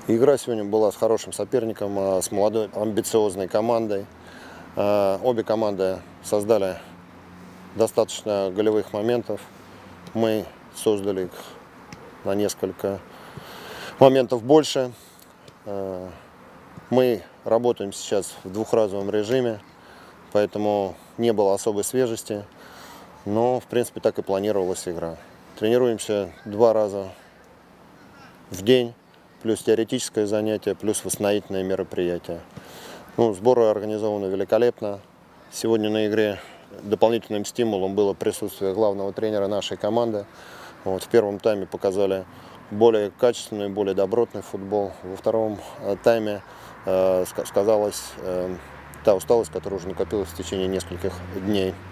Игра сегодня была с хорошим соперником, с молодой амбициозной командой. Обе команды создали достаточно голевых моментов. Мы создали их на несколько моментов больше. Мы работаем сейчас в двухразовом режиме, поэтому не было особой свежести. Но, в принципе, так и планировалась игра. Тренируемся 2 раза в день, плюс теоретическое занятие, плюс восстановительные мероприятия. Сборы организованы великолепно. Сегодня на игре дополнительным стимулом было присутствие главного тренера нашей команды. В первом тайме показали более качественный, более добротный футбол. Во втором тайме сказалась та усталость, которая уже накопилась в течение нескольких дней.